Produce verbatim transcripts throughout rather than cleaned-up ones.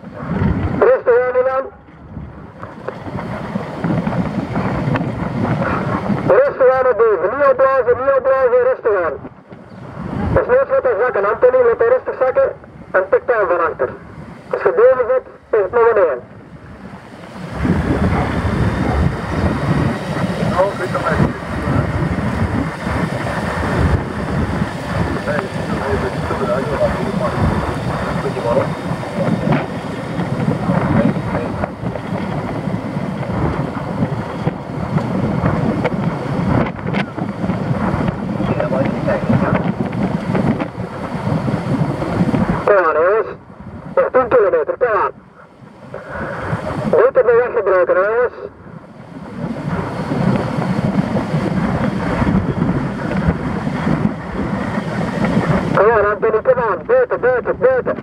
Rustig aan Milan. Rustig aan het doen. Niet opblazen, niet opblazen, rustig aan. Als nooit gaat hij zakken. Anthony, laat hij rustig zakken en tik aan van achter. Als je boven zit, is het nog een één. Oh, ik weet nog even. Nee, het is te eruit, we gaan het maken. Weet je waarom? Kom aan jongens, nog tien kilometer, kom aan. Niet op de weg gebruiken jongens. Kom aan Anthony, kom aan, buiten, buiten, buiten.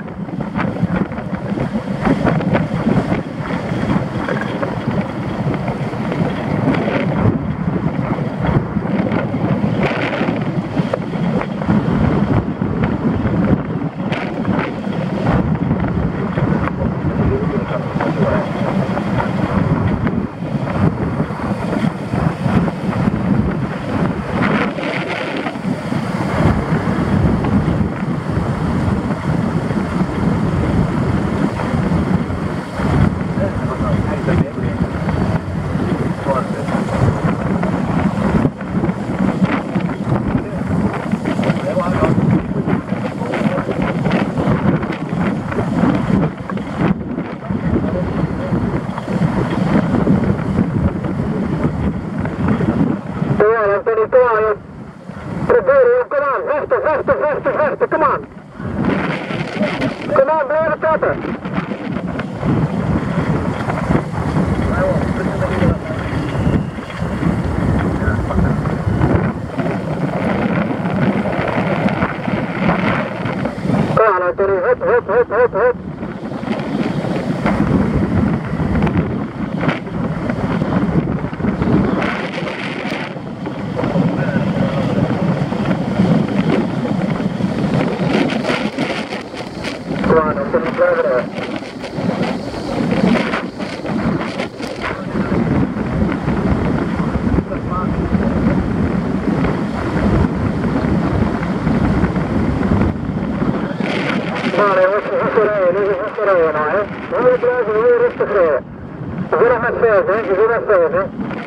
Vechten, vechten, vechten, kom aan. Kom aan, blijven trappen. Kom aan, Anthony, hup, hup, hup, hup, hup. Hier blijven we weer rustig rijden. We zijn nog met vijf, hè? We zijn met vijf, hè?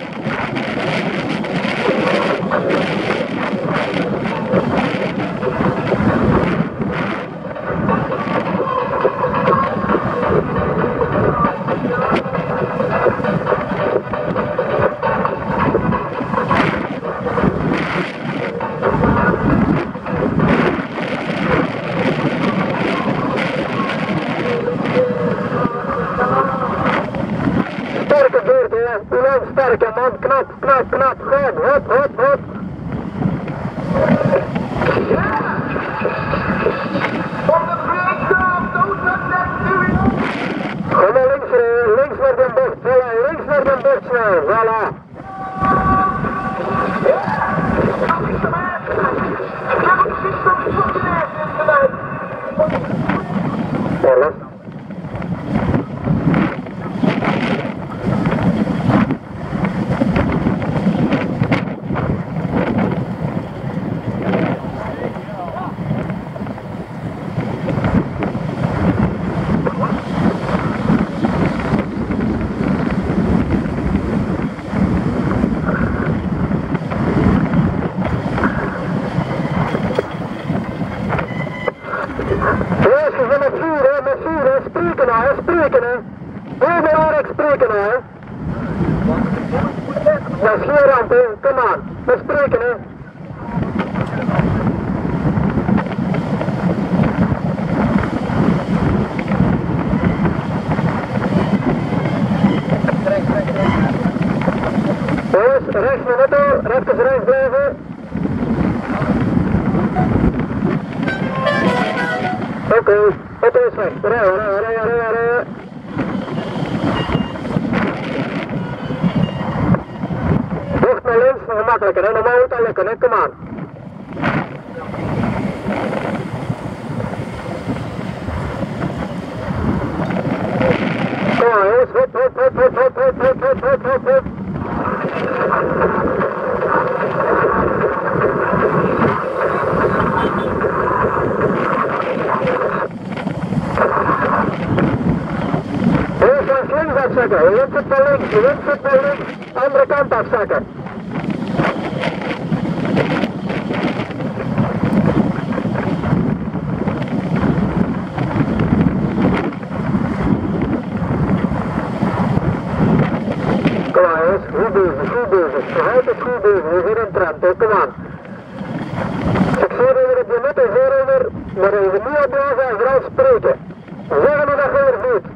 Sterke man, knap, knap, knap, gewoon, hop, hop, hop. Kom maar links, links naar de bocht, voilà, links naar de bocht snel, voilà. Voilà. Dat is geen ramp, hè. Kom aan, we spreken, hè. Jongens, rechts naar auto, rechts rechts blijven. Oké, okay. Auto is weg. Rijden, rijden, rijden, rijden, rijden. Bocht naar links, nog makkelijker, hè. Normaal moet dat lukken, hè. Kom aan. afzakken. Je wind zit naar links, je wind zit naar links. Andere kant afzakken. Kom aan jongens, goed bezig, goed bezig. Nog altijd goed bezig, we zijn in trend, hè. Kom aan. Ik zie er op je net en voorover, maar even niet opblazen en vooral spreken. Zeggen we dat je er doet.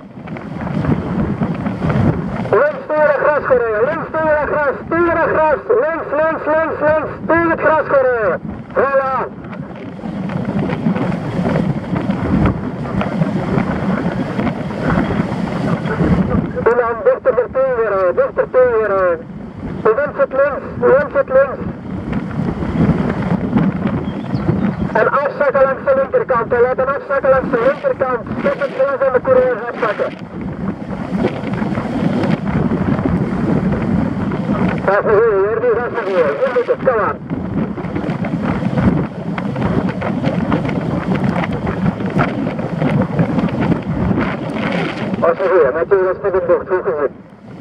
Links tegen het gras gaan rijden, links tegen het gras, tegen het gras, links, links, links, links, tegen het gras gaan rijden. Voilà. En dan dichter er tegen rijden, dichter tegen rijden. De wind zit links, de wind zit links. En afzakken langs de linkerkant, en laat hem afzakken langs de linkerkant. Stop het glas en de coureurs afzakken. Dat is een goeie, Jordi, dat is een goeie. Je moet het, kom aan. Dat is een goeie, met je was met een bocht, goed gezien.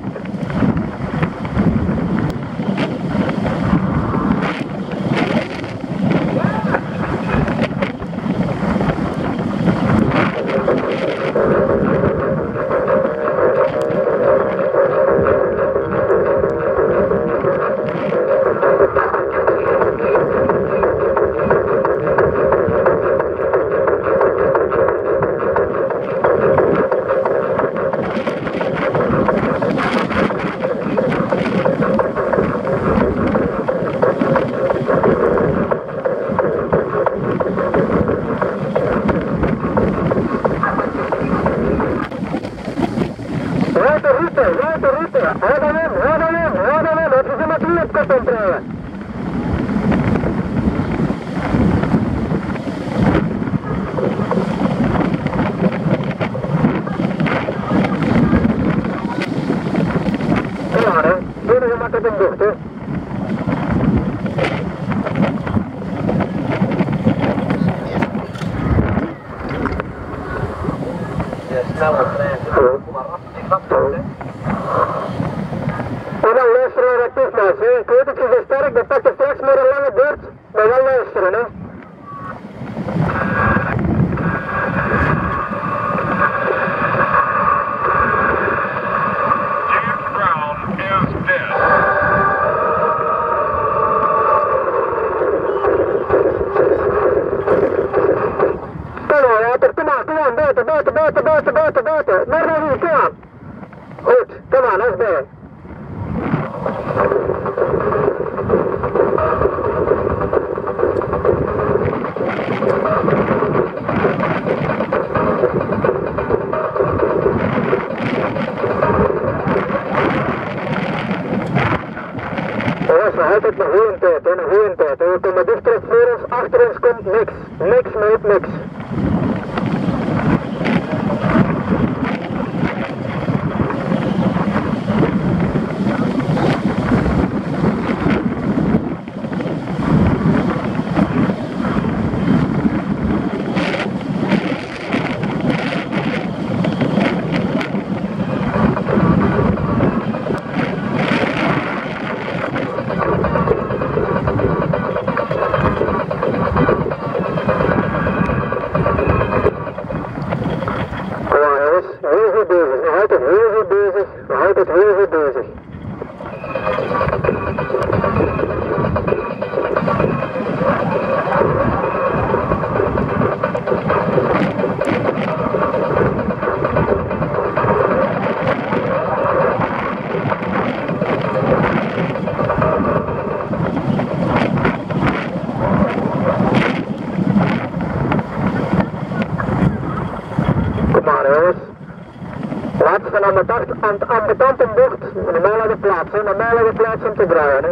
Aan de ambetante bocht, normaal aan de plaats, hè, normaal aan de plaats om te draaien. Hè.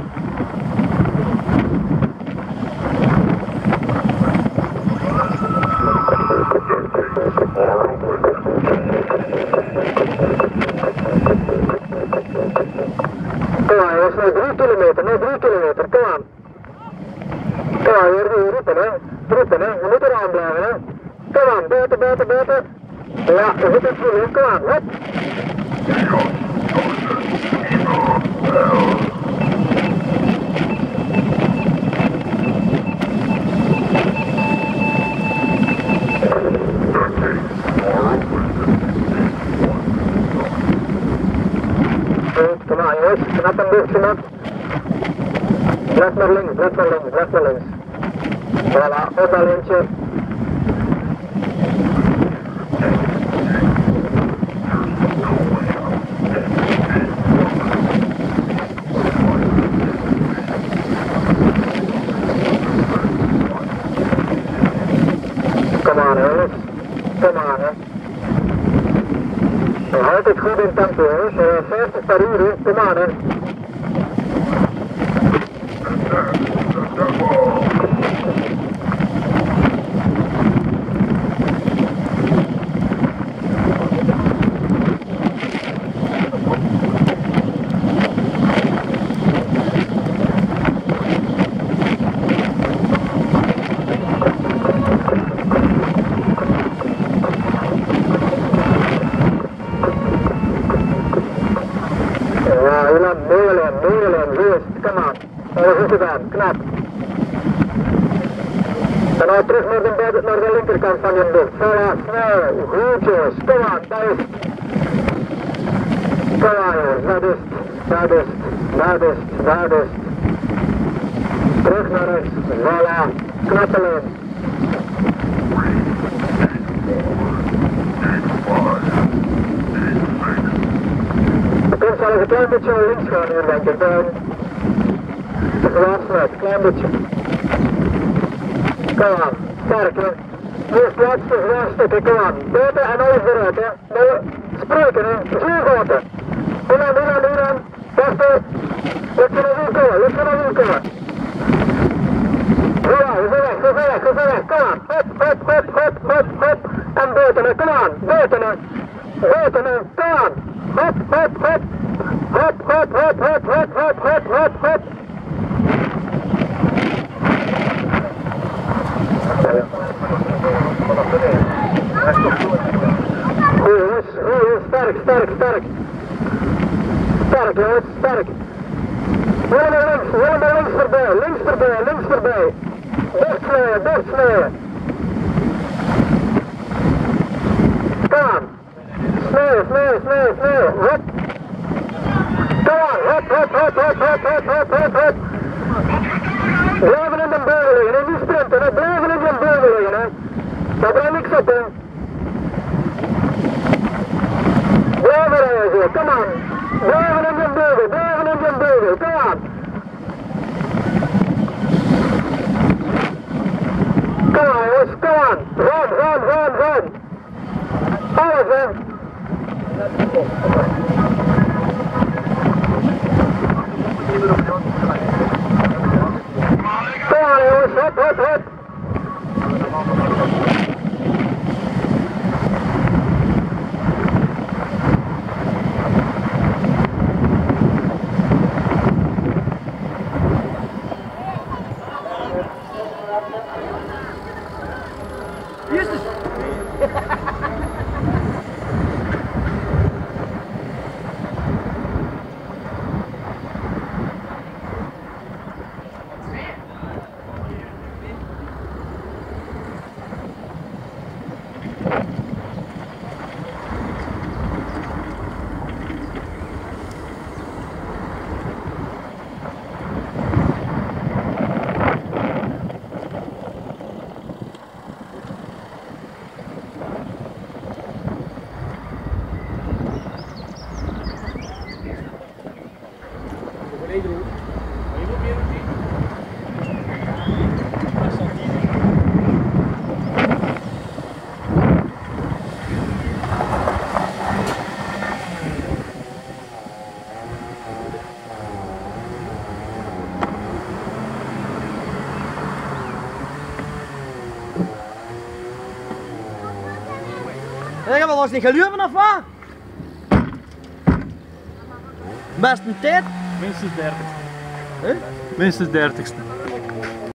Kom aan jongens, nog drie kilometer, nog drie kilometer, kom aan. Kom aan, hier roepen hè, roepen hè, we moeten eraan blijven hè. Kom aan, buiten, buiten, buiten. Ja, we moeten het voelen, kom aan, hop. Kom aan jongens, knap een beetje knap. Blijf maar links, blijf maar links, blijf maar links. Voilà, op dat lintje. Kom aan jongens, kom aan hè. Houd het goed in tempo jongens, vijftig per uur, hè. Kom aan hè. Ja, Ilan, Nederland, Nederland, juist, kom aan. Dat is goed gedaan, knap. En nou terug naar de, buiten, naar de linkerkant van je bocht. Voilà, snel, goed jongens, kom aan, dat is het. Kom aan jongens, dat is het, dat is het, dat is het, dat is het. Terug naar rechts, voilà, knappe lijn. Ik zal eens een klein beetje naar links gaan hier denk ik, de, de gewaarschuwd, een klein beetje. Kom aan, sterk hè. Eerst laatste gewaarschuwd, kom aan. Buiten en alles eruit hè. Nee, spreken hè, zuurgaten. Kom aan, kom aan, kom aan. Wacht hè. Laat je naar wiel komen, laat je naar wiel komen. Ja, we zijn weg, we zijn weg, we zijn weg, kom aan. Hop, hop, hop, hop, hop, hop. En buiten hè, kom aan, buiten hè. Buiten hè, kom aan. Hop, hop, hop. Hop, hop, hop, hop, hop, hop, hop, hop, hop. Goed jongens, goed jongens, sterk, sterk, sterk. Sterk jongens, sterk. Helemaal links, helemaal links voorbij, links voorbij, links voorbij. Dichtsnijden, dichtsnijden. Kom aan. Snijden, snijden, snijden, snijden. Hop. Kom aan, hop, hop, hop, hop, hop, hop, hop, hop, hop. Blijven in de boven liggen, hè, niet sprinten, hè. Blijven in de boven liggen, hè. Daar brengt niks op, hè. Blijven rijden zo, kom aan. Blijven in de boven, blijven in de boven, kom aan. Kom aan jongens, kom aan. Gaan, gaan, gaan, gaan. Alles, hè. Kom aan jongens, hop, hop, hop. Justus! Zeg, maar was niet geluwen of wat? Best een tijd? Minstens dertigste. Huh? Minstens dertigste.